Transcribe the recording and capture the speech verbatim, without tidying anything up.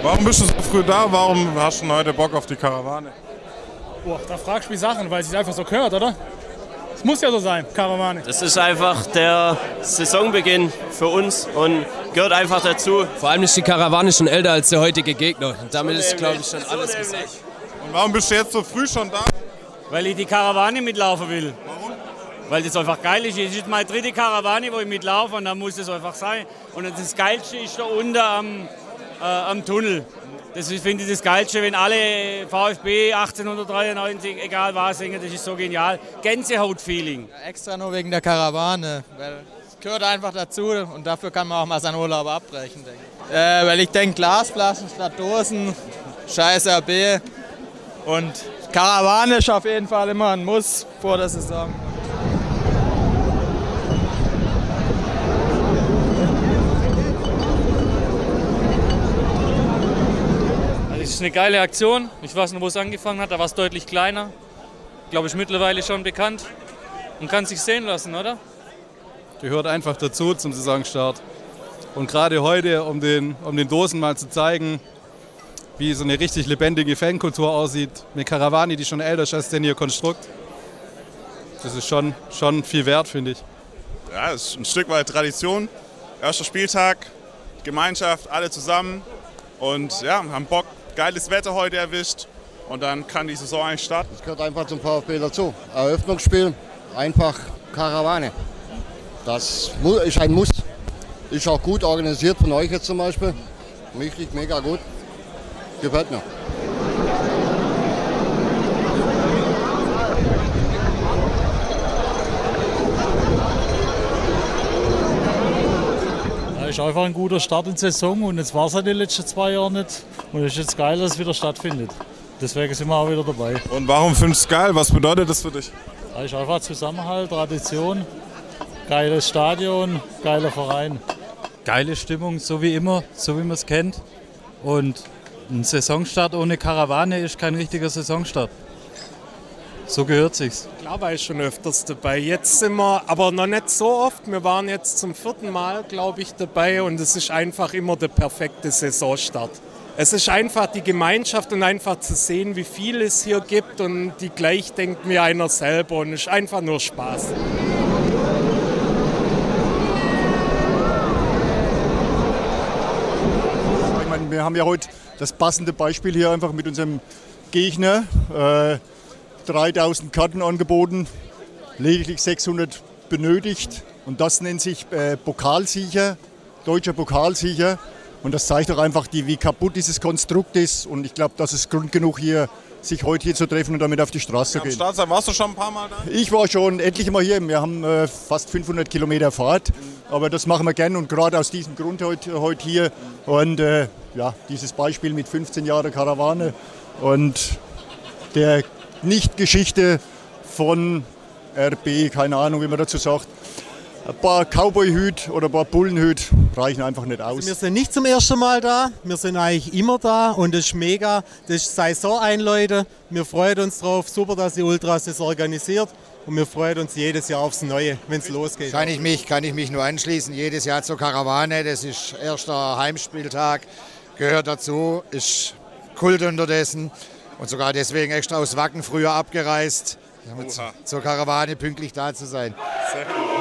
Warum bist du so früh da? Warum hast du heute Bock auf die Karawane? Boah, da fragst du mich Sachen, weil es sich einfach so gehört, oder? Es muss ja so sein, Karawane. Das ist einfach der Saisonbeginn für uns und gehört einfach dazu. Vor allem ist die Karawane schon älter als der heutige Gegner. Und damit ist, glaube ich, schon alles gesagt. Und warum bist du jetzt so früh schon da? Weil ich die Karawane mitlaufen will. Warum? Weil das einfach geil ist. Es ist meine dritte Karawane, wo ich mitlaufe und dann muss es einfach sein. Und das Geilste ist da unten am, äh, am Tunnel. Das finde ich das Geilste, wenn alle VfB achtzehnhundertdreiundneunzig, egal was, singen, das ist so genial. Gänsehaut-Feeling. Ja, extra nur wegen der Karawane, weil es gehört einfach dazu und dafür kann man auch mal seinen Urlaub abbrechen, denke ich. Äh, weil ich denke, Glasflaschen statt Dosen, scheiß R B und Karawane ist auf jeden Fall immer ein Muss vor der Saison. Das ist eine geile Aktion. Ich weiß nicht, wo es angefangen hat, da war es deutlich kleiner. Glaube ich mittlerweile schon bekannt und kann sich sehen lassen, oder? Gehört einfach dazu zum Saisonstart. Und gerade heute, um den, um den Dosen mal zu zeigen, wie so eine richtig lebendige Fankultur aussieht, eine Karawane, die schon älter ist als denn ihr Konstrukt, das ist schon, schon viel wert, finde ich. Ja, es ist ein Stück weit Tradition. Erster Spieltag, Gemeinschaft, alle zusammen und ja, haben Bock. Geiles Wetter heute erwischt und dann kann die Saison eigentlich starten. Das gehört einfach zum VfB dazu. Eröffnungsspiel, einfach Karawane. Das ist ein Muss. Ist auch gut organisiert von euch jetzt zum Beispiel. Richtig, mega gut. Gefällt mir. Ist einfach ein guter Start in die Saison und jetzt war es ja die letzten zwei Jahre nicht. Und es ist jetzt geil, dass es wieder stattfindet. Deswegen sind wir auch wieder dabei. Und warum findest du es geil? Was bedeutet das für dich? Da ist einfach Zusammenhalt, Tradition, geiles Stadion, geiler Verein. Geile Stimmung, so wie immer, so wie man es kennt. Und ein Saisonstart ohne Karawane ist kein richtiger Saisonstart. So gehört sich's. Klar war ich schon öfters dabei. Jetzt sind wir aber noch nicht so oft. Wir waren jetzt zum vierten Mal, glaube ich, dabei und es ist einfach immer der perfekte Saisonstart. Es ist einfach die Gemeinschaft und einfach zu sehen, wie viel es hier gibt und die gleich denkt wie einer selber und es ist einfach nur Spaß. Ich meine, wir haben ja heute das passende Beispiel hier einfach mit unserem Gegner. Äh, dreitausend Karten angeboten, lediglich sechshundert benötigt und das nennt sich äh, Pokalsieger, deutscher Pokalsieger und das zeigt doch einfach, die, wie kaputt dieses Konstrukt ist und ich glaube, das ist Grund genug hier, sich heute hier zu treffen und damit auf die Straße zu gehen. Am Start, warst du schon ein paar Mal da? Ich war schon etliche Mal hier, wir haben äh, fast fünfhundert Kilometer Fahrt, aber das machen wir gern und gerade aus diesem Grund heute, heute hier und äh, ja, dieses Beispiel mit fünfzehn Jahren Karawane und der Nicht-Geschichte von R B, keine Ahnung, wie man dazu sagt. Ein paar Cowboy-Hüt oder ein paar Bullenhüt reichen einfach nicht aus. Also wir sind nicht zum ersten Mal da, wir sind eigentlich immer da und das ist mega. Das ist Saison einläuten. Wir freuen uns drauf, super, dass die Ultras das organisiert und wir freuen uns jedes Jahr aufs Neue, wenn es losgeht. Kann ich, mich, kann ich mich nur anschließen, jedes Jahr zur Karawane, das ist erster Heimspieltag, gehört dazu, ist Kult unterdessen. Und sogar deswegen extra aus Wacken früher abgereist, damit zur Karawane pünktlich da zu sein. Sehr gut.